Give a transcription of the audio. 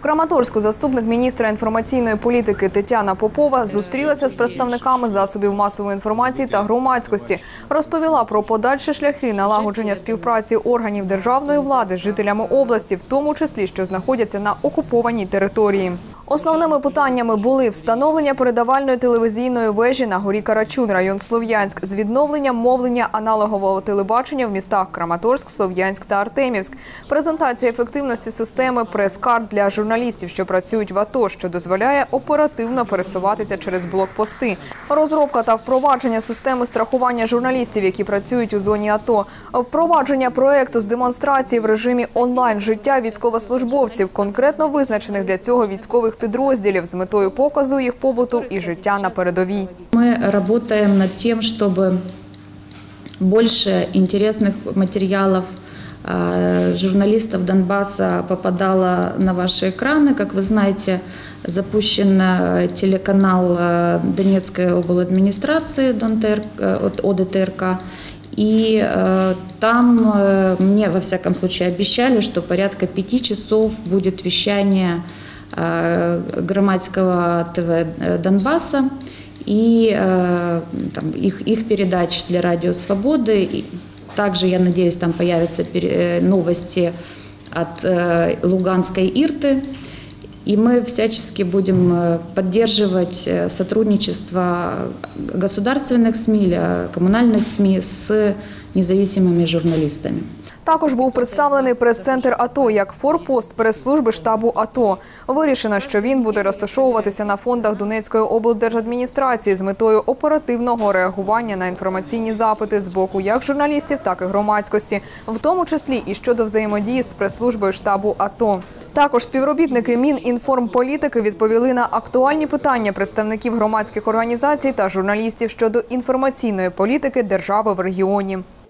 Краматорську заступник міністра інформаційної політики Тетяна Попова зустрілася з представниками засобів масової інформації та громадськості. Розповіла про подальші шляхи налагодження співпраці органів державної влади з жителями області, в тому числі, що знаходяться на окупованій території. Основними питаннями були встановлення передавальної телевізійної вежі на горі Карачун, район Слов'янськ, з відновленням мовлення аналогового телебачення в містах Краматорськ, Слов'янськ та Артемівськ, презентація ефективності системи прес-карт для журналістів, що працюють в АТО, що дозволяє оперативно пересуватися через блокпости, розробка та впровадження системи страхування журналістів, які працюють у зоні АТО, впровадження проєкту з демонстрації в режимі онлайн життя військовослужбовців, конкретно визначених для цього військових підрозділів з метою показу їх побуту і життя на передовій. Ми працюємо над тим, щоб більше цікавих матеріалів журналистов Донбасса попадало на ваши экраны. Как вы знаете, запущен телеканал Донецкой обладминистрации ОДТРК. И там мне, во всяком случае, обещали, что порядка 5 часов будет вещание громадского ТВ Донбасса и их передач для Радио Свободы. Также, я надеюсь, там появятся новости от Луганской Ирты. И мы всячески будем поддерживать сотрудничество государственных СМИ, коммунальных СМИ с независимыми журналистами. Також був представлений прес-центр АТО як форпост прес-служби штабу АТО. Вирішено, що він буде розташовуватися на фондах Донецької облдержадміністрації з метою оперативного реагування на інформаційні запити з боку як журналістів, так і громадськості, в тому числі і щодо взаємодії з прес-службою штабу АТО. Також співробітники Мінінформполітики відповіли на актуальні питання представників громадських організацій та журналістів щодо інформаційної політики держави в регіоні.